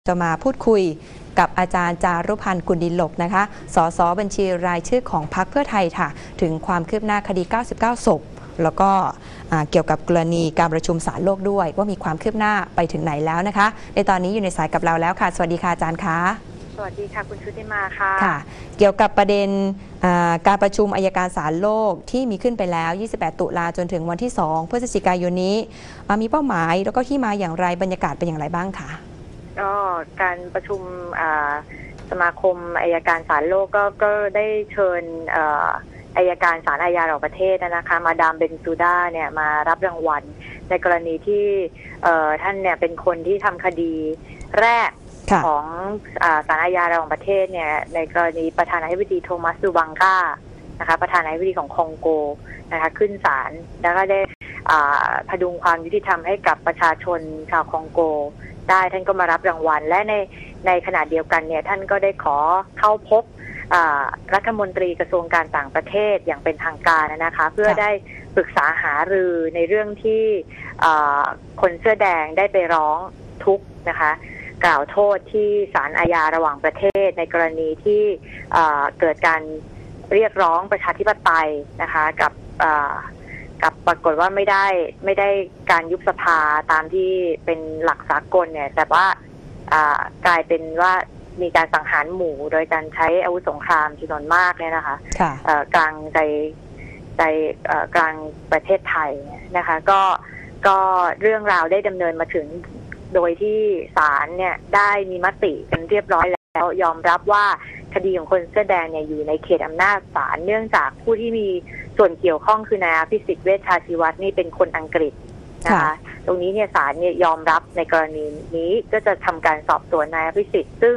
จะมาพูดคุยกับอาจารย์จารุพันธ์กุลดินหลกนะคะสสบัญชีรายชื่อของพรรคเพื่อไทยค่ะถึงความคืบหน้าคดี 99 ศพแล้วก็เกี่ยวกับกรณีการประชุมศาลโลกด้วยว่ามีความคืบหน้าไปถึงไหนแล้วนะคะในตอนนี้อยู่ในสายกับเราแล้วค่ะสวัสดีค่ะอาจารย์คะสวัสดีค่ะคุณชุติมาค่ะเกี่ยวกับประเด็นการประชุมอัยการศาลโลกที่มีขึ้นไปแล้ว28 ตุลาจนถึงวันที่2พฤศจิกายนนี้มีเป้าหมายแล้วก็ที่มาอย่างไรบรรยากาศเป็นอย่างไรบ้างคะก็การประชุมสมาคมอัยการศาลโลกก็ได้เชิญอัยการศาลอาญาระหว่างประเทศนะคะมาดามเบนซูดาเนี่ยมารับรางวัลในกรณีที่ท่านเนี่ยเป็นคนที่ทำคดีแรกของศาลอาญาระหว่างประเทศเนี่ยในกรณีประธานาธิบดีโทมัสดูบังกานะคะประธานาธิบดีของคองโกนะคะขึ้นศาลแล้วก็ได้พดุงความยุติธรรมให้กับประชาชนชาวคองโกได้ท่านก็มารับรางวัลและในขณะเดียวกันเนี่ยท่านก็ได้ขอเข้าพบรัฐมนตรีกระทรวงการต่างประเทศอย่างเป็นทางการนะคะเพื่อได้ปรึกษาหารือในเรื่องที่คนเสื้อแดงได้ไปร้องทุกข์นะคะกล่าวโทษที่ศาลอาญาระหว่างประเทศในกรณีที่เกิดการเรียกร้องประชาธิปไตยนะคะกับปรากฏว่าไม่ได้การยุบสภาตามที่เป็นหลักสากลเนี่ยแต่ว่ากลายเป็นว่ามีการสังหารหมู่โดยการใช้อาวุธสงครามจำนวนมากเนี่ยนะคะกลางใจกลางประเทศไทยนะคะก็เรื่องราวได้ดำเนินมาถึงโดยที่ศาลเนี่ยได้มีมติกันเรียบร้อยแล้วยอมรับว่าคดีของคนเสื้อแดงเนี่ยอยู่ในเขตอำนาจศาลเนื่องจากผู้ที่มีส่วนเกี่ยวข้องคือนายอภิสิทธิ์เวชชาชีวัฒน์นี่เป็นคนอังกฤษนะคะตรงนี้เนี่ยศาลเนี่ยยอมรับในกรณีนี้ก็จะทำการสอบสวนนายอภิสิทธิ์ซึ่ง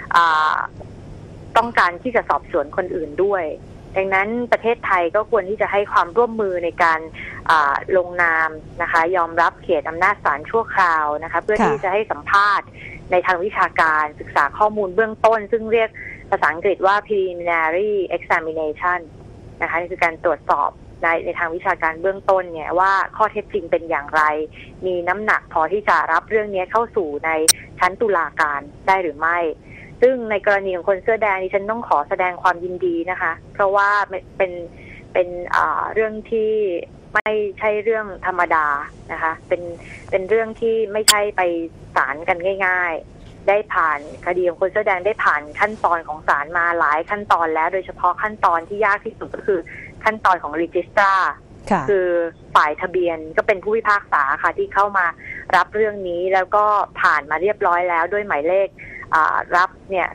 ต้องการที่จะสอบสวนคนอื่นด้วยดังนั้นประเทศไทยก็ควรที่จะให้ความร่วมมือในการลงนามนะคะยอมรับเขตอำนาจศาลชั่วคราวนะคะเพื่อที่จะให้สัมภาษณ์ในทางวิชาการศึกษาข้อมูลเบื้องต้นซึ่งเรียกภาษาอังกฤษว่า preliminary examination นะคะนี่คือการตรวจสอบในทางวิชาการเบื้องต้นเนี่ยว่าข้อเท็จจริงเป็นอย่างไรมีน้ำหนักพอที่จะรับเรื่องนี้เข้าสู่ในชั้นตุลาการได้หรือไม่ซึ่งในกรณีของคนเสื้อแดงดิฉันต้องขอแสดงความยินดีนะคะเพราะว่าเป็นเรื่องที่ไม่ใช่เรื่องธรรมดานะคะเป็นเรื่องที่ไม่ใช่ไปศาลกันง่ายๆได้ผ่านคดีของคนเสื้อแดงได้ผ่านขั้นตอนของศาลมาหลายขั้นตอนแล้วโดยเฉพาะขั้นตอนที่ยากที่สุดก็คือขั้นตอนของรีจิสตราคือฝ่ายทะเบียนก็เป็นผู้พิพากษาค่ะที่เข้ามารับเรื่องนี้แล้วก็ผ่านมาเรียบร้อยแล้วด้วยหมายเลขรับเนี่ย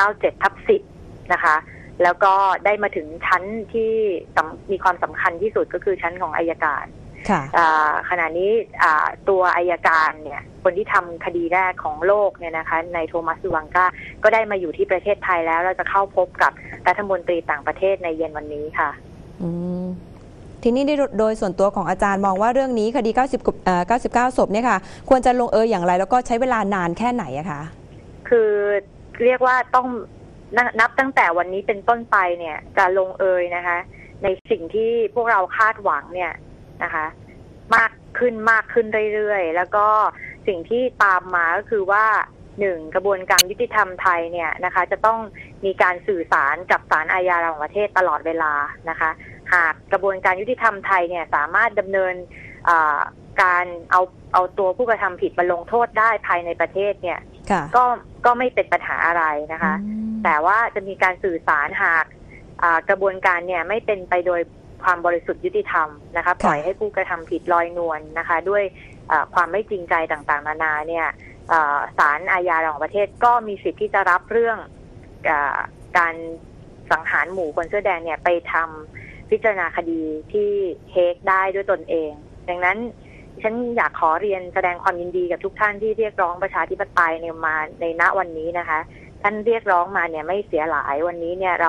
297/10นะคะแล้วก็ได้มาถึงชั้นที่มีความสำคัญที่สุดก็คือชั้นของอัยการขณะนี้ตัวอัยการเนี่ยคนที่ทำคดีแรกของโลกเนี่ยนะคะในโทมัสดูบังกาก็ได้มาอยู่ที่ประเทศไทยแล้วเราจะเข้าพบกับรัฐมนตรีต่างประเทศในเย็นวันนี้ค่ะทีนี้โดยส่วนตัวของอาจารย์มองว่าเรื่องนี้คดี99 ศพเนี่ยค่ะควรจะลงอย่างไรแล้วก็ใช้เวลานานแค่ไหนอะคะคือเรียกว่าต้องนับตั้งแต่วันนี้เป็นต้นไปเนี่ยจะลงนะคะในสิ่งที่พวกเราคาดหวังเนี่ยนะคะมากขึ้นเรื่อยๆแล้วก็สิ่งที่ตามมาก็คือว่า1กระบวนการยุติธรรมไทยเนี่ยนะคะจะต้องมีการสื่อสารกับศาลอาญาระหว่างประเทศตลอดเวลานะคะหากกระบวนการยุติธรรมไทยเนี่ยสามารถดำเนินการเอาตัวผู้กระทำผิดมาลงโทษได้ภายในประเทศเนี่ยก็ไม่เป็นปัญหาอะไรนะคะแต่ว่าจะมีการสื่อสารหากกระบวนการเนี่ยไม่เป็นไปโดยความบริสุทธิ์ยุติธรรมนะคะปล่อยให้ผู้กระทำผิดลอยนวลนะคะด้วยความไม่จริงใจต่างๆนานาเนี่ยศาลอาญาระหว่างประเทศก็มีสิทธิ์ที่จะรับเรื่องการสังหารหมู่คนเสื้อแดงเนี่ยไปทำพิจารณาคดีที่เฮกได้ด้วยตนเองดังนั้นฉันอยากขอเรียนแสดงความยินดีกับทุกท่านที่เรียกร้องประชาธิปไตยเนี่ยมาในณวันนี้นะคะท่านเรียกร้องมาเนี่ยไม่เสียหลายวันนี้เนี่ยเรา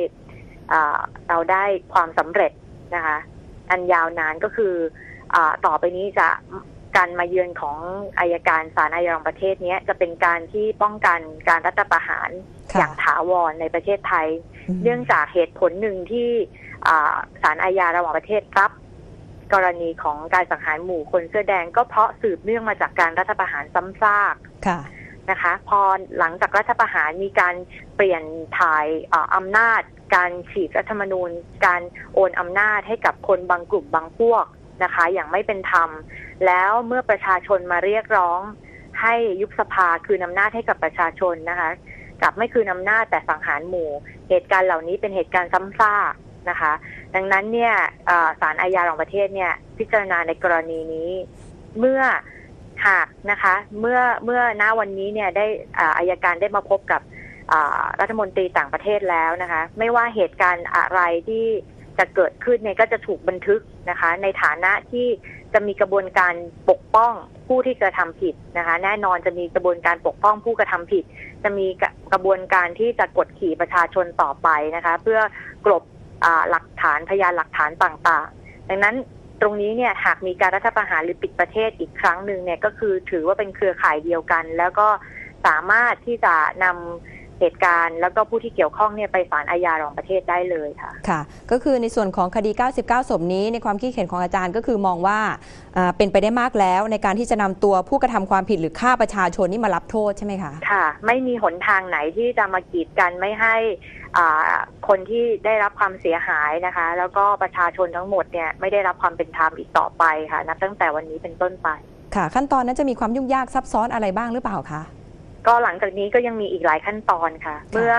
ได้ความสำเร็จนะคะอันยาวนานก็คือต่อไปนี้จะการมาเยือนของอัยการศาลอาญาระหว่างประเทศนี้จะเป็นการที่ป้องกันการรัฐประหารอย่างถาวรในประเทศไทยเนื่องจากเหตุผลหนึ่งที่ศาลอาญาระหว่างประเทศรับกรณีของการสังหารหมู่คนเสื้อแดงก็เพราะสืบเนื่องมาจากการรัฐประหารซ้ำซากนะคะพอหลังจากรัฐประหารมีการเปลี่ยนถ่ายอำนาจการฉีกรัฐธรรมนูญการโอนอำนาจให้กับคนบางกลุ่มบางพวกนะคะอย่างไม่เป็นธรรมแล้วเมื่อประชาชนมาเรียกร้องให้ยุบสภาคืนอำนาจให้กับประชาชนนะคะกลับไม่คืนอำนาจแต่สังหารหมู่เหตุการณ์เหล่านี้เป็นเหตุการณ์ซ้ำซากนะคะดังนั้นเนี่ยศาลอาญาระหว่างประเทศเนี่ยพิจารณาในกรณีนี้เมื่อหากนะคะเมื่อณวันนี้เนี่ยได้อัยการได้มาพบกับรัฐมนตรีต่างประเทศแล้วนะคะไม่ว่าเหตุการณ์อะไรที่จะเกิดขึ้นเนี่ยก็จะถูกบันทึกนะคะในฐานะที่จะมีกระบวนการปกป้องผู้ที่กระทำผิดนะคะแน่นอนจะมีกระบวนการปกป้องผู้กระทำผิดจะมีกระบวนการที่จะกดขี่ประชาชนต่อไปนะคะเพื่อกลบหลักฐานพยานหลักฐานต่างๆดังนั้นตรงนี้เนี่ยหากมีการรัฐประหารหรือปิดประเทศอีกครั้งหนึ่งเนี่ยก็คือถือว่าเป็นเครือข่ายเดียวกันแล้วก็สามารถที่จะนำเหตุการณ์แล้วก็ผู้ที่เกี่ยวข้องเนี่ยไปศาลอาญาระหว่างประเทศได้เลยค่ะค่ะก็คือในส่วนของคดี99ศพนี้ในความคิดเห็นของอาจารย์ก็คือมองว่าเป็นไปได้มากแล้วในการที่จะนำตัวผู้กระทำความผิดหรือฆ่าประชาชนนี่มารับโทษใช่ไหมคะค่ะไม่มีหนทางไหนที่จะมากีดกันไม่ให้คนที่ได้รับความเสียหายนะคะแล้วก็ประชาชนทั้งหมดเนี่ยไม่ได้รับความเป็นธรรมอีกต่อไปค่ะนับตั้งแต่วันนี้เป็นต้นไปค่ะขั้นตอนนั้นจะมีความยุ่งยากซับซ้อนอะไรบ้างหรือเปล่าคะก็หลังจากนี้ก็ยังมีอีกหลายขั้นตอนค่ะเมื่อ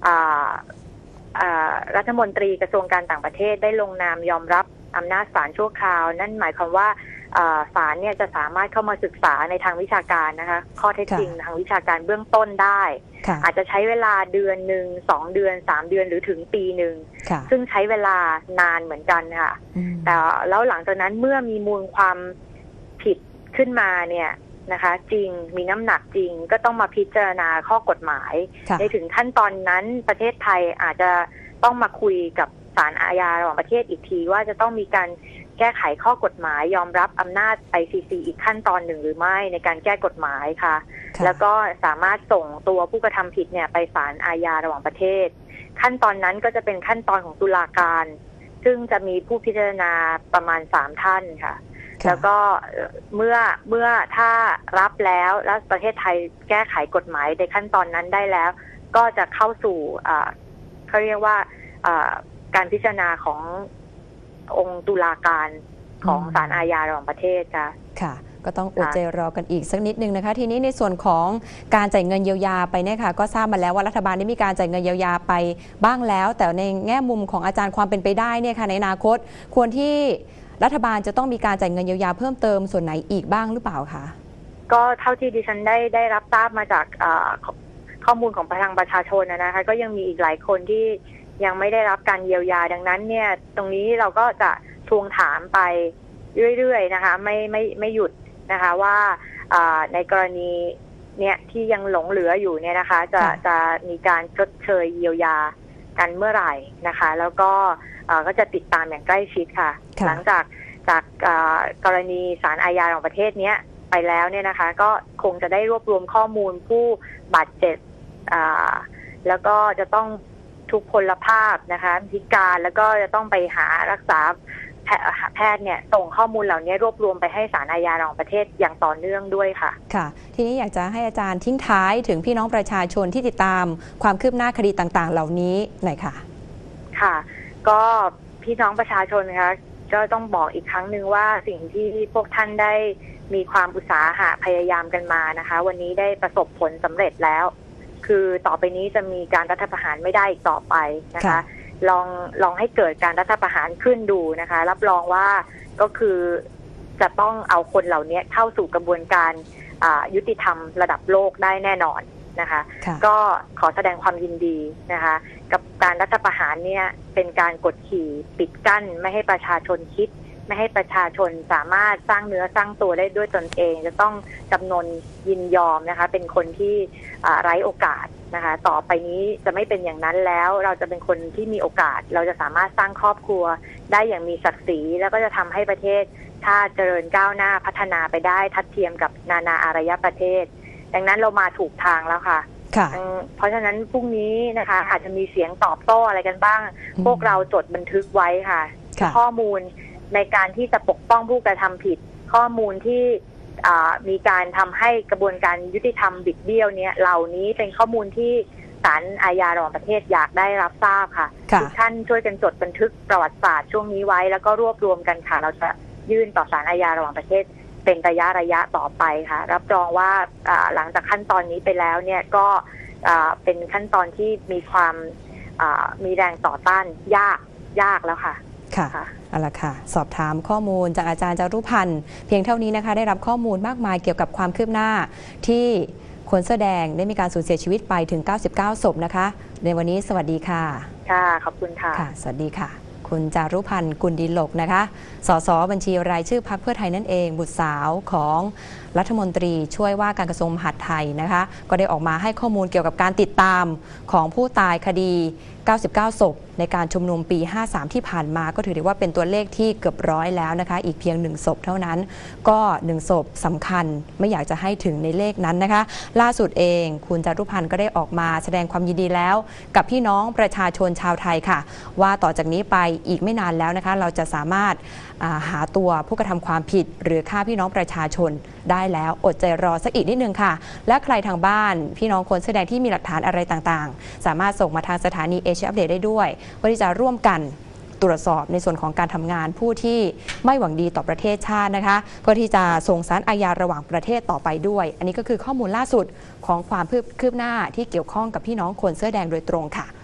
รัฐมนตรีกระทรวงการต่างประเทศได้ลงนามยอมรับอำนาจศาลชั่วคราวนั่นหมายความว่าศาลเนี่ยจะสามารถเข้ามาศึกษาในทางวิชาการนะคะข้อเท็จจริงทางวิชาการเบื้องต้นได้อาจจะใช้เวลาเดือนหนึ่ง2 เดือน3 เดือนหรือถึงปีหนึ่งซึ่งใช้เวลานานเหมือนกันค่ะแต่แล้วหลังจากนั้นเมื่อมีมูลความผิดขึ้นมาเนี่ยนะคะจริงมีน้ำหนักจริงก็ต้องมาพิจารณาข้อกฎหมายในถึงขั้นตอนนั้นประเทศไทยอาจจะต้องมาคุยกับศาลอาญาระหว่างประเทศอีกทีว่าจะต้องมีการแก้ไขข้อกฎหมายยอมรับอำนาจ ICC อีกขั้นตอนหนึ่งหรือไม่ในการแก้กฎหมายค่ะแล้วก็สามารถส่งตัวผู้กระทำผิดเนี่ยไปศาลอาญาระหว่างประเทศขั้นตอนนั้นก็จะเป็นขั้นตอนของตุลาการซึ่งจะมีผู้พิจารณาประมาณ3 ท่านค่ะแล้วก็เมื่อถ้ารับแล้วประเทศไทยแก้ไขกฎหมายในขั้นตอนนั้นได้แล้วก็จะเข้าสู่เขาเรียกว่าการพิจารณาขององค์ตุลาการของศาลอาญาระหว่างประเทศค่ะก็ต้องอดใจรอกันอีกสักนิดนึงนะคะทีนี้ในส่วนของการจ่ายเงินเยียวยาไปเนี่ยค่ะก็ทราบมาแล้วว่ารัฐบาลได้มีการจ่ายเงินเยียวยาไปบ้างแล้วแต่ในแง่มุมของอาจารย์ความเป็นไปได้เนี่ยค่ะในอนาคตควรที่รัฐบาลจะต้องมีการจ่ายเงินเยียวยาเพิ่มเติมส่วนไหนอีกบ้างหรือเปล่าคะก็เท่าที่ดิฉันได้รับทราบมาจากข้อมูลของทางประชาชนนะคะก็ยังมีอีกหลายคนที่ยังไม่ได้รับการเยียวยาดังนั้นเนี่ยตรงนี้เราก็จะทวงถามไปเรื่อยๆนะคะไม่หยุดนะคะว่าในกรณีเนี่ยที่ยังหลงเหลืออยู่เนี่ยนะคะจะมีการชดเชยเยียวยากันเมื่อไหร่นะคะแล้วก็จะติดตามอย่างใกล้ชิดค่ะหลังจากกรณีศาลอาญาระหว่างประเทศนี้ไปแล้วเนี่ยนะคะก็คงจะได้รวบรวมข้อมูลผู้บาดเจ็บแล้วก็จะต้องทุกพลภาพนะคะพิการแล้วก็จะต้องไปหารักษาแพทย์เนี่ยส่งข้อมูลเหล่านี้รวบรวมไปให้ศาลอาญาระหว่างประเทศอย่างต่อเนื่องด้วยค่ะค่ะทีนี้อยากจะให้อาจารย์ทิ้งท้ายถึงพี่น้องประชาชนที่ติดตามความคืบหน้าคดีต่างๆเหล่านี้หน่อยค่ะค่ะก็พี่น้องประชาชนนะคะก็ต้องบอกอีกครั้งหนึ่งว่าสิ่งที่พวกท่านได้มีความอุตสาหะพยายามกันมานะคะวันนี้ได้ประสบผลสำเร็จแล้วคือต่อไปนี้จะมีการรัฐประหารไม่ได้อีกต่อไปนะคะลองให้เกิดการรัฐประหารขึ้นดูนะคะรับรองว่าก็คือจะต้องเอาคนเหล่านี้เข้าสู่กระบวนการยุติธรรมระดับโลกได้แน่นอนนะคะก็ขอแสดงความยินดีนะคะกับการรัฐประหารเนี่ยเป็นการกดขี่ปิดกั้นไม่ให้ประชาชนคิดไม่ให้ประชาชนสามารถสร้างเนื้อสร้างตัวได้ด้วยตนเองจะต้องจำนนยินยอมนะคะเป็นคนที่ไร้โอกาสนะคะต่อไปนี้จะไม่เป็นอย่างนั้นแล้วเราจะเป็นคนที่มีโอกาสเราจะสามารถสร้างครอบครัวได้อย่างมีศักดิ์ศรีแล้วก็จะทำให้ประเทศชาติเจริญก้าวหน้าพัฒนาไปได้ทัดเทียมกับนานาอารยประเทศดังนั้นเรามาถูกทางแล้วค่ะเพราะฉะนั้นพรุ่งนี้นะคะอาจจะมีเสียงตอบโต้อะไรกันบ้างพวกเราจดบันทึกไว้ค่ะข้อมูลในการที่จะปกป้องผู้กระทำผิดข้อมูลที่มีการทำให้กระบวนการยุติธรรมบิดเบี้ยวเนี่ยเหล่านี้เป็นข้อมูลที่ศาลอาญาระหว่างประเทศอยากได้รับทราบค่ะทุกท่านช่วยกันจดบันทึกประวัติศาสตร์ช่วงนี้ไว้แล้วก็รวบรวมกันค่ะเราจะยื่นต่อศาลอาญาระหว่างประเทศเป็นระยะต่อไปค่ะรับรองว่าหลังจากขั้นตอนนี้ไปแล้วเนี่ยก็เป็นขั้นตอนที่มีความมีแรงต่อต้านยากแล้วค่ะค่ะเอาละค่ะสอบถามข้อมูลจากอาจารย์จารุพันธ์เพียงเท่านี้นะคะได้รับข้อมูลมากมายเกี่ยวกับความคืบหน้าที่คนเสื้อแดงได้มีการสูญเสียชีวิตไปถึง99ศพนะคะในวันนี้สวัสดีค่ะค่ะขอบคุณค่ะสวัสดีค่ะคุณจารุพันธ์กุลดิลกนะคะสสบัญชีรายชื่อพรรคเพื่อไทยนั่นเองบุตรสาวของรัฐมนตรีช่วยว่าการกระทรวงมหาดไทยนะคะก็ได้ออกมาให้ข้อมูลเกี่ยวกับการติดตามของผู้ตายคดี99ศพในการชุมนุมปี53ที่ผ่านมาก็ถือได้ว่าเป็นตัวเลขที่เกือบร้อยแล้วนะคะอีกเพียง1ศพเท่านั้นก็1ศพสำคัญไม่อยากจะให้ถึงในเลขนั้นนะคะล่าสุดเองคุณจารุพันธ์ก็ได้ออกมาแสดงความยินดีแล้วกับพี่น้องประชาชนชาวไทยค่ะว่าต่อจากนี้ไปอีกไม่นานแล้วนะคะเราจะสามารถหาตัวผู้กระทำความผิดหรือฆ่าพี่น้องประชาชนได้แล้วอดใจรอสักอีกนิดนึงค่ะและใครทางบ้านพี่น้องคนแสดงที่มีหลักฐานอะไรต่างๆสามารถส่งมาทางสถานีเอเชียอัปเดตได้ด้วยเพื่อที่จะร่วมกันตรวจสอบในส่วนของการทำงานผู้ที่ไม่หวังดีต่อประเทศชาตินะคะเพื่อที่จะส่งศาลอาญาระหว่างประเทศต่อไปด้วยอันนี้ก็คือข้อมูลล่าสุดของความคืบหน้าที่เกี่ยวข้องกับพี่น้องคนเสื้อแดงโดยตรงค่ะ